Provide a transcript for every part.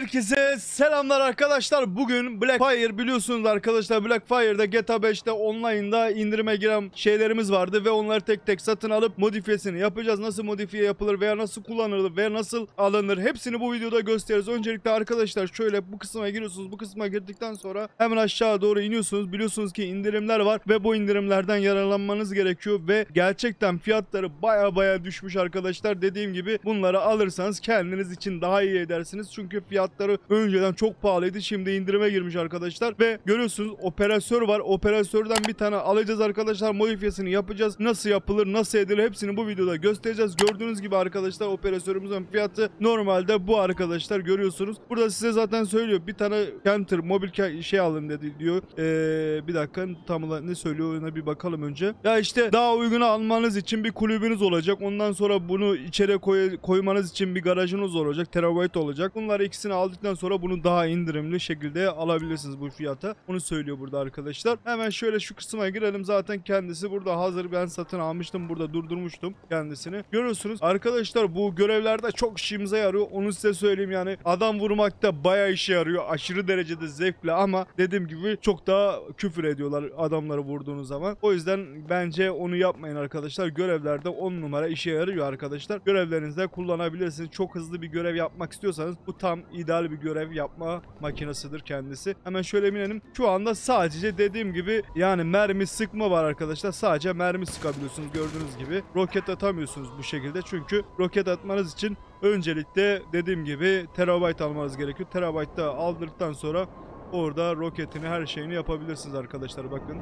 Herkese selamlar arkadaşlar. Bugün Blackfire biliyorsunuz arkadaşlar. Blackfire'da GTA 5'te online'da indirime giren şeylerimiz vardı ve onları tek tek satın alıp modifiyesini yapacağız. Nasıl modifiye yapılır veya nasıl kullanılır veya nasıl alınır hepsini bu videoda gösteririz. Öncelikle arkadaşlar şöyle bu kısma giriyorsunuz. Bu kısma girdikten sonra hemen aşağı doğru iniyorsunuz. Biliyorsunuz ki indirimler var ve bu indirimlerden yararlanmanız gerekiyor ve gerçekten fiyatları baya düşmüş arkadaşlar. Dediğim gibi bunları alırsanız kendiniz için daha iyi edersiniz. Çünkü fiyatları önceden çok pahalıydı. Şimdi indirime girmiş arkadaşlar. Ve görüyorsunuz operatör var. Operatörden bir tane alacağız arkadaşlar. Modifiyesini yapacağız. Nasıl yapılır, nasıl edilir hepsini bu videoda göstereceğiz. Gördüğünüz gibi arkadaşlar operatörümüzün fiyatı normalde bu arkadaşlar, görüyorsunuz. Burada size zaten söylüyor. Bir tane Canter mobil şey alın dedi diyor. Bir dakika tam olarak ne söylüyor ona bir bakalım önce. Ya işte daha uygunu almanız için bir kulübünüz olacak. Ondan sonra bunu içeri koymanız için bir garajınız olacak. Terabyte olacak. Bunları ikisini aldıktan sonra bunu daha indirimli şekilde alabilirsiniz bu fiyata. Onu söylüyor burada arkadaşlar. Hemen şöyle şu kısma girelim. Zaten kendisi burada hazır. Ben satın almıştım. Burada durdurmuştum kendisini. Görüyorsunuz. Arkadaşlar bu görevlerde çok işimize yarıyor. Onu size söyleyeyim yani. Adam vurmakta bayağı işe yarıyor. Aşırı derecede zevkli ama dediğim gibi çok daha küfür ediyorlar adamları vurduğunuz zaman. O yüzden bence onu yapmayın arkadaşlar. Görevlerde 10 numara işe yarıyor arkadaşlar. Görevlerinizde kullanabilirsiniz. Çok hızlı bir görev yapmak istiyorsanız bu tam ideal bir görev yapma makinesidir kendisi. Hemen şöyle binelim. Şu anda sadece dediğim gibi yani mermi sıkma var arkadaşlar. Sadece mermi sıkabiliyorsunuz gördüğünüz gibi. Roket atamıyorsunuz bu şekilde. Çünkü roket atmanız için öncelikle dediğim gibi terabyte almanız gerekiyor. Terabyte'da aldırdıktan sonra orada roketini her şeyini yapabilirsiniz arkadaşlar bakın.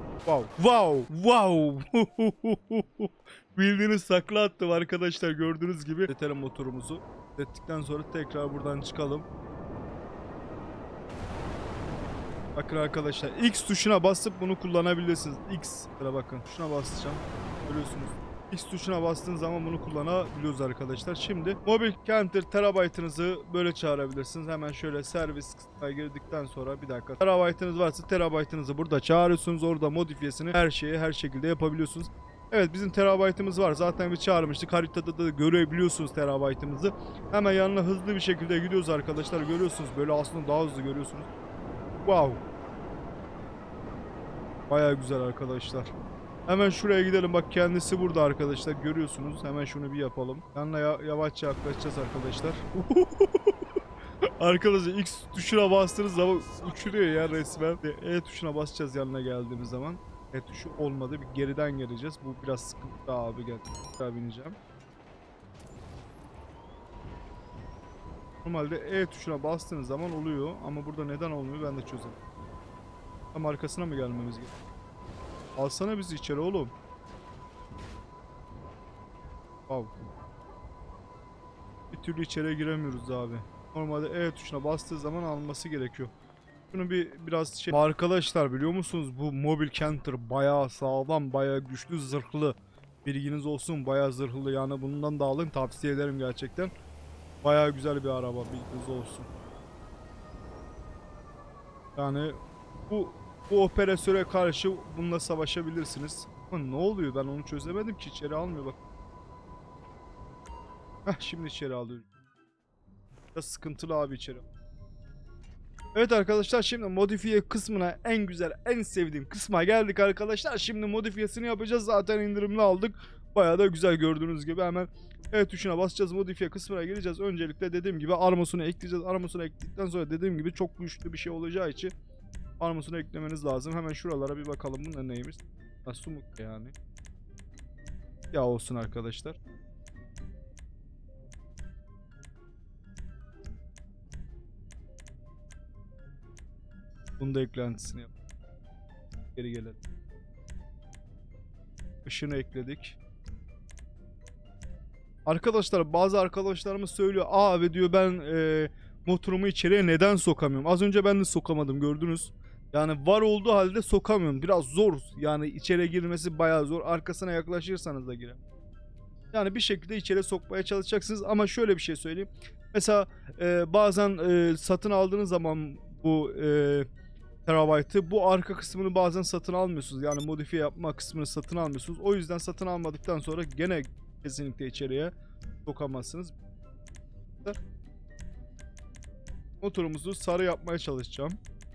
Wow. Bildiğiniz sakla attım arkadaşlar gördüğünüz gibi. Yetelim motorumuzu. Ettikten sonra tekrar buradan çıkalım. Bakın arkadaşlar X tuşuna basıp bunu kullanabilirsiniz. X bakın tuşuna basacağım. Görüyorsunuz. X tuşuna bastığınız zaman bunu kullanabiliyoruz arkadaşlar. Şimdi mobil Canter terabaytınızı böyle çağırabilirsiniz. Hemen şöyle servis kısmına girdikten sonra bir dakika. Terabaytınız varsa terabaytınızı burada çağırıyorsunuz. Orada modifiyesini her şekilde yapabiliyorsunuz. Evet bizim terabaytımız var. Zaten bir çağırmıştık. Haritada da görebiliyorsunuz terabaytımızı. Hemen yanına hızlı bir şekilde gidiyoruz arkadaşlar. Görüyorsunuz böyle aslında daha hızlı görüyorsunuz. Wow. Baya güzel arkadaşlar. Hemen şuraya gidelim. Bak kendisi burada arkadaşlar. Görüyorsunuz. Hemen şunu bir yapalım. Yanına yavaşça yaklaşacağız arkadaşlar. Arkadaşlar X tuşuna bastığınız zaman uçuruyor ya resmen. E tuşuna basacağız yanına geldiğimiz zaman. E tuşu olmadı. Bir geriden geleceğiz. Bu biraz sıkıntı abi. Gel bineceğim. Normalde E tuşuna bastığınız zaman oluyor. Ama burada neden olmuyor ben de çözerim. Tam arkasına mı gelmemiz gerekiyor? Alsana bizi içeri oğlum. Wow. Bir türlü içeriye giremiyoruz abi. Normalde E tuşuna bastığı zaman alması gerekiyor. Bunu biraz şey... Arkadaşlar biliyor musunuz bu mobil Canter bayağı sağlam, bayağı güçlü, zırhlı. Bilginiz olsun, bayağı zırhlı yani bundan da alın, tavsiye ederim gerçekten. Bayağı güzel bir araba, bilginiz olsun. Yani bu operatöre karşı bununla savaşabilirsiniz. Ama ne oluyor ben onu çözemedim ki, içeri almıyor bak. Heh şimdi içeri alıyor. Biraz sıkıntılı abi içeri. Evet arkadaşlar şimdi modifiye kısmına en güzel en sevdiğim kısma geldik arkadaşlar. Şimdi modifiyesini yapacağız, zaten indirimli aldık. Bayağı da güzel gördüğünüz gibi. Hemen evet tuşuna basacağız, modifiye kısmına gireceğiz. Öncelikle dediğim gibi armasını ekleyeceğiz. Armasını ekledikten sonra dediğim gibi çok güçlü bir şey olacağı için armasını eklemeniz lazım. Hemen şuralara bir bakalım bunlar neymiş. Sumuk yani. Ya olsun arkadaşlar. Bunun da eklentisini yap. Geri gelelim. Işını ekledik. Arkadaşlar bazı arkadaşlarımız söylüyor. Abi diyor ben motorumu içeriye neden sokamıyorum? Az önce ben de sokamadım gördünüz. Yani var olduğu halde sokamıyorum. Biraz zor. Yani içeriye girmesi bayağı zor. Arkasına yaklaşırsanız da girer. Yani bir şekilde içeri sokmaya çalışacaksınız. Ama şöyle bir şey söyleyeyim. Mesela bazen satın aldığınız zaman bu terabaytı bu arka kısmını bazen satın almıyorsunuz. Yani modifiye yapma kısmını satın almıyorsunuz. O yüzden satın almadıktan sonra gene kesinlikle içeriye sokamazsınız. Motorumuzu sarı yapmaya çalışacağım.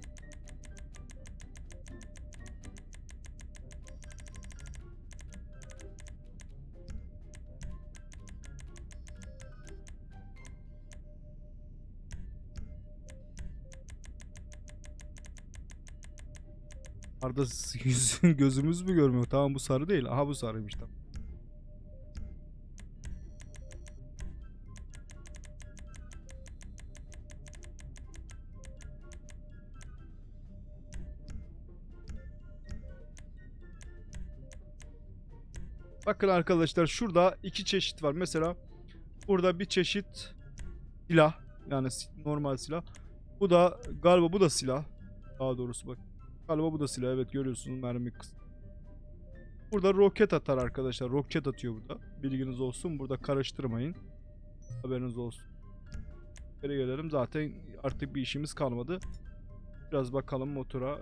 Arada gözümüz mü görmüyor? Tamam, bu sarı değil. Aha, bu sarıymış, tamam. Bakın arkadaşlar, şurada iki çeşit var. Mesela burada bir çeşit silah. Yani normal silah. Bu da galiba, bu da silah. Daha doğrusu bak. Galiba bu da silah. Evet, görüyorsunuz mermi kısmı. Burada roket atar arkadaşlar. Roket atıyor burada. Bilginiz olsun. Burada karıştırmayın. Haberiniz olsun. Geri gelelim. Zaten artık bir işimiz kalmadı. Biraz bakalım motora.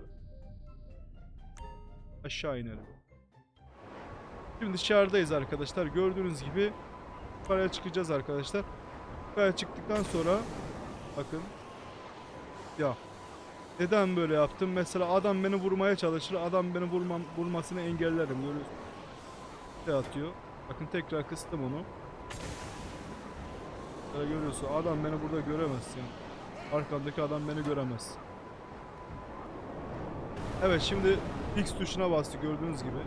Aşağı inelim. Şimdi dışarıdayız arkadaşlar. Gördüğünüz gibi yukarıya çıkacağız arkadaşlar. Yukarıya çıktıktan sonra bakın. Ya neden böyle yaptım? Mesela adam beni vurmaya çalışır. Adam beni vurmasını engellerim. Görüyorsunuz. Şey atıyor. Bakın tekrar kıstım onu. Böyle görüyorsun. Adam beni burada göremez yani. Arkamdaki adam beni göremez. Evet, şimdi X tuşuna bastı gördüğünüz gibi.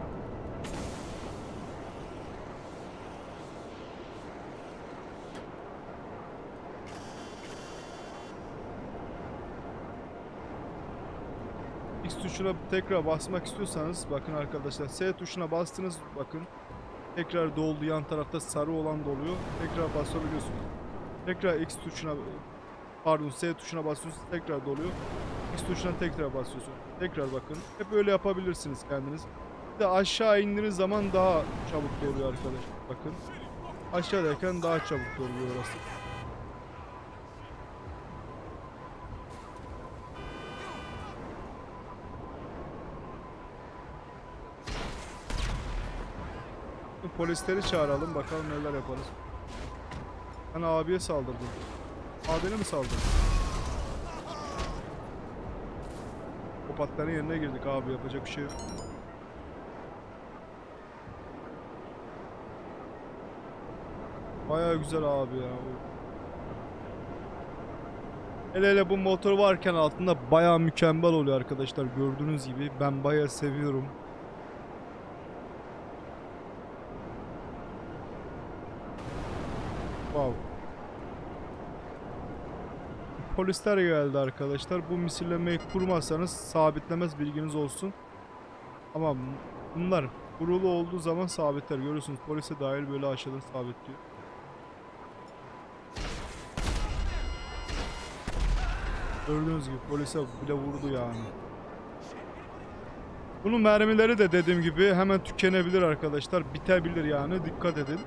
X tuşuna tekrar basmak istiyorsanız bakın arkadaşlar, S tuşuna bastınız, bakın tekrar doldu, yan tarafta sarı olan doluyor, tekrar basabiliyorsunuz. Tekrar X tuşuna, pardon, S tuşuna basıyorsunuz, tekrar doluyor. X tuşuna tekrar basıyorsunuz, tekrar bakın. Hep öyle yapabilirsiniz kendiniz. Bir de aşağı indiğiniz zaman daha çabuk doluyor arkadaşlar, bakın. Aşağıdayken daha çabuk doluyor orası. Polisleri çağıralım, bakalım neler yaparız. Ben abiye saldırdım. Abine mi saldırdın? O patların yerine girdik abi, yapacak bir şey yok. Bayağı güzel abi ya. Hele hele bu motor varken altında bayağı mükemmel oluyor arkadaşlar. Gördüğünüz gibi ben bayağı seviyorum. Wow. Polisler geldi arkadaşlar. Bu misillemeyi kurmazsanız sabitlemez, bilginiz olsun. Ama bunlar kurulu olduğu zaman sabitler. Görüyorsunuz, polise dahil böyle aşağıdan sabitliyor. Gördüğünüz gibi polise bile vurdu yani. Bunun mermileri de dediğim gibi hemen tükenebilir arkadaşlar. Bitebilir yani, dikkat edin.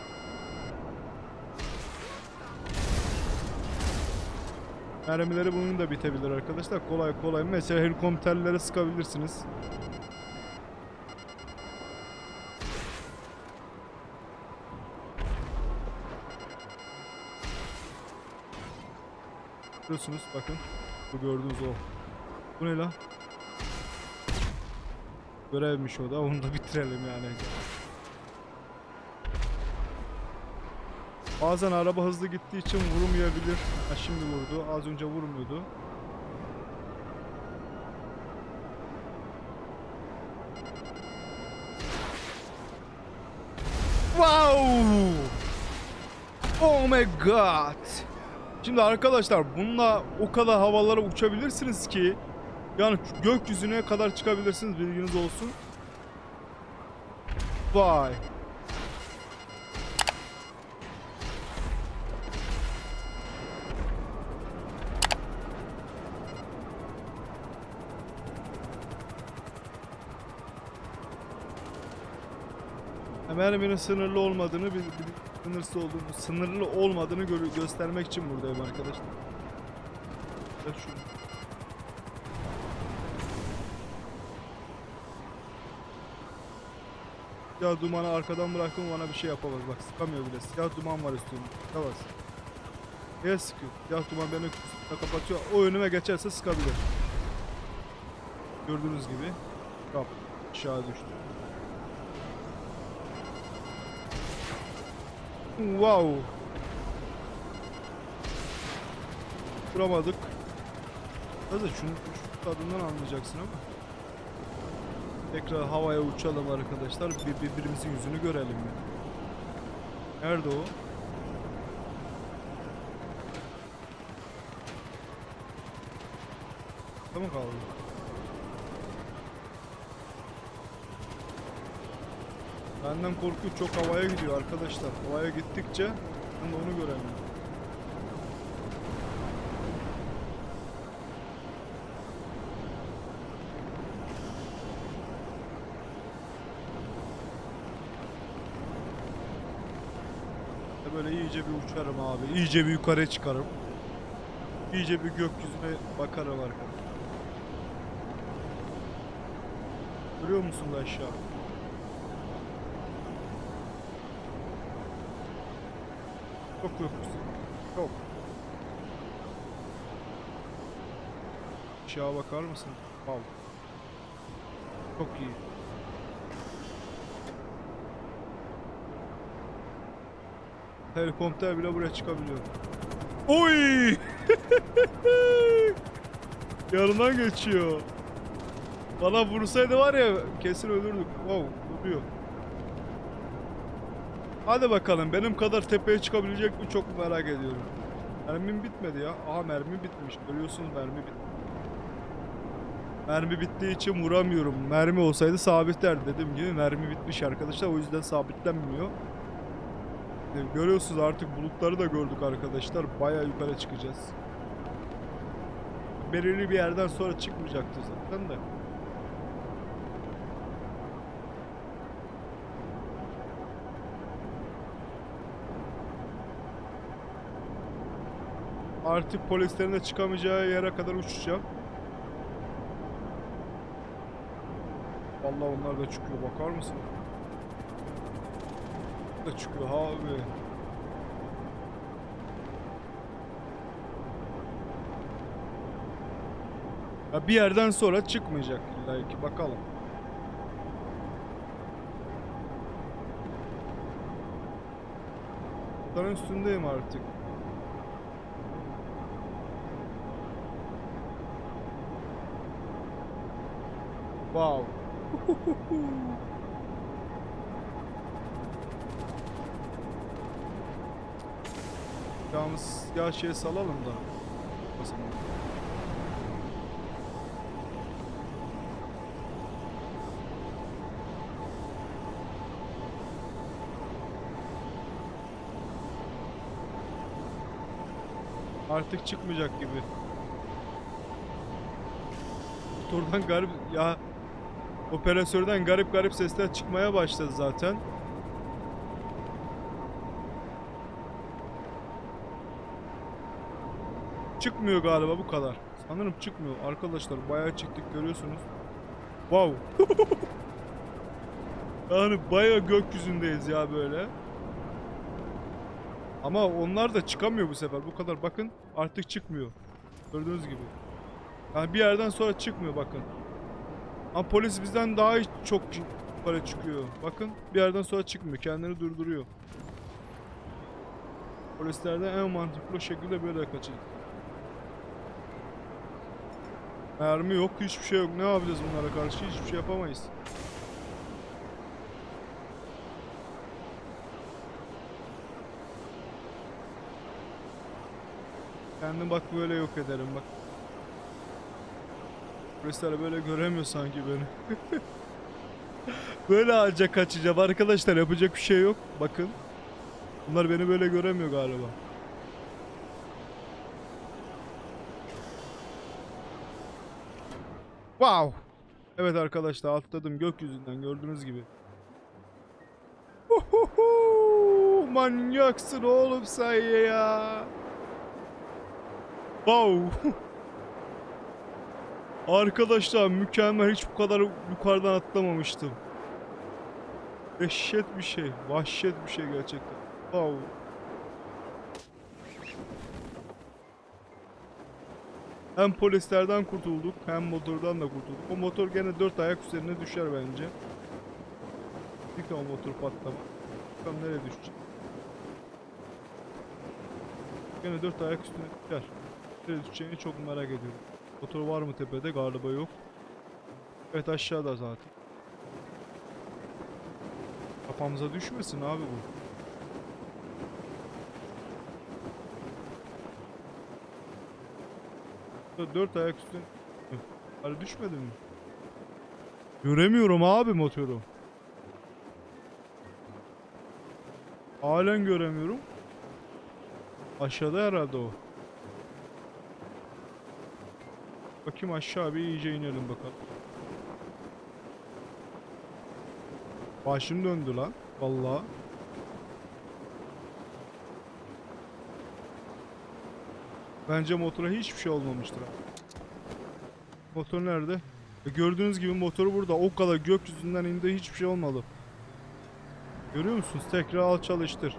Mermileri bunun da bitebilir arkadaşlar. Kolay kolay. Mesela helikopterlere sıkabilirsiniz. Görüyorsunuz bakın. Bu gördüğünüz o. Bu ne lan? Görevmiş o da. Onu da bitirelim yani. Bazen araba hızlı gittiği için vurmayabilir. Ha, şimdi vurdu. Az önce vurmuyordu. Wow! Oh my god! Şimdi arkadaşlar, bununla o kadar havalara uçabilirsiniz ki, yani gökyüzüne kadar çıkabilirsiniz, bilginiz olsun. Vay! Merminin sınırlı olmadığını, sınırlı olmadığını göstermek için buradayım arkadaşlar. Evet, şunu. Siyah dumanı arkadan bıraktım, bana bir şey yapamaz. Bak, sıkamıyor bile. Siyah duman var üstünde. Sıkamaz. Neye sıkıyor? Ya duman beni kapatıyor. O önüme geçerse sıkabilir. Gördüğünüz gibi. Kap. Aşağı düştü. Wow. Kuramadık. Hadi şunun tadından anlayacaksın ama. Tekrar havaya uçalım arkadaşlar. Birbirimizin yüzünü görelim ya. Nerede o? Tamam kaldı. Benden korkuyor, çok havaya gidiyor arkadaşlar. Havaya gittikçe ben de onu göremiyorum. Böyle iyice bir uçarım abi. İyice bir yukarı çıkarım. İyice bir gökyüzüne bakarım arkadaşlar. Görüyor musun da aşağı? Çok gökyüzü. Çok. Aşağı bakar mısın? Wow. Çok iyi. Helikopter bile buraya çıkabiliyor. Oy! Yanından geçiyor. Bana vursaydı var ya kesin ölürdük. Wow, vuruyor. Hadi bakalım, benim kadar tepeye çıkabilecek mi çok merak ediyorum. Mermim bitmedi ya. Aha, mermi bitmiş. Görüyorsunuz, mermi bitmiş. Mermi bittiği için vuramıyorum. Mermi olsaydı sabitler, dediğim gibi mermi bitmiş arkadaşlar. O yüzden sabitlenmiyor. Görüyorsunuz, artık bulutları da gördük arkadaşlar. Bayağı yukarı çıkacağız. Belirli bir yerden sonra çıkmayacaktı zaten de. Artık polislerin de çıkamayacağı yere kadar uçacağım. Vallahi onlar da çıkıyor, bakar mısın? Da çıkıyor abi. Ya bir yerden sonra çıkmayacak illa ki, bakalım. Bunların üstündeyim artık. Wow. Yalnız ya şey salalım da. Artık çıkmayacak gibi. Motordan garip ya, operatörden garip garip sesler çıkmaya başladı zaten. Çıkmıyor galiba, bu kadar. Sanırım çıkmıyor. Arkadaşlar bayağı çıktık, görüyorsunuz. Wow. Yani bayağı gökyüzündeyiz ya böyle. Ama onlar da çıkamıyor bu sefer. Bu kadar, bakın. Artık çıkmıyor. Gördüğünüz gibi. Yani bir yerden sonra çıkmıyor, bakın. Ama polis bizden daha çok para çıkıyor. Bakın, bir yerden sonra çıkmıyor. Kendini durduruyor. Polislerden en mantıklı şekilde böyle kaçacak. Mermi yok, hiçbir şey yok. Ne yapacağız bunlara karşı? Hiçbir şey yapamayız. Kendim bak böyle yok ederim bak. Polisler böyle göremiyor sanki beni. Böyle ancak kaçacağım arkadaşlar, yapacak bir şey yok. Bakın. Bunlar beni böyle göremiyor galiba. Wow. Evet arkadaşlar, atladım gökyüzünden, gördüğünüz gibi. Manyaksın oğlum sen ya. Wow. Arkadaşlar mükemmel, hiç bu kadar yukarıdan atlamamıştım. Dehşet bir şey, vahşet bir şey gerçekten. Wow. Hem polislerden kurtulduk hem motordan da kurtulduk. O motor gene 4 ayak üzerine düşer bence. Bir de o motor patlama. Bakalım nereye düşecek. Gene 4 ayak üstüne düşer. Nereye düşeceğini çok merak ediyorum. Motor var mı tepede? Galiba yok. Evet, aşağıda zaten. Kafamıza düşmesin abi bu. Dört ayak üstüne. Hani düşmedi mi? Göremiyorum abi motoru. Halen göremiyorum. Aşağıda herhalde o. Bakayım aşağı bir iyice inelim bakalım. Başım döndü lan. Vallahi. Bence motora hiçbir şey olmamıştır abi. Motor nerede? Gördüğünüz gibi motoru burada. O kadar gökyüzünden indi, hiçbir şey olmadı. Görüyor musunuz? Tekrar al çalıştır.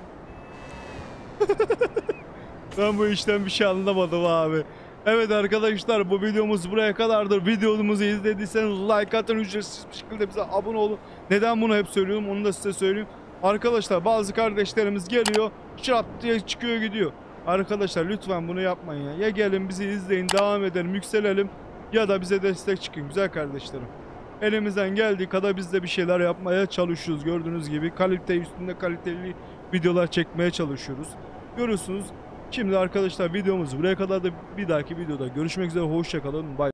Ben bu işten bir şey anlamadım abi. Evet arkadaşlar, bu videomuz buraya kadardır. Videomuzu izlediyseniz like atın, ücretsiz bir şekilde bize abone olun. Neden bunu hep söylüyorum onu da size söyleyeyim. Arkadaşlar bazı kardeşlerimiz geliyor, şat diye çıkıyor gidiyor. Arkadaşlar lütfen bunu yapmayın ya. Ya gelin bizi izleyin, devam edelim, yükselelim ya da bize destek çıkın güzel kardeşlerim. Elimizden geldiği kadar biz de bir şeyler yapmaya çalışıyoruz. Gördüğünüz gibi kalite üstünde kaliteli videolar çekmeye çalışıyoruz. Görüyorsunuz. Şimdi arkadaşlar videomuz buraya kadar da bir dahaki videoda görüşmek üzere. Hoşça kalın. Bye.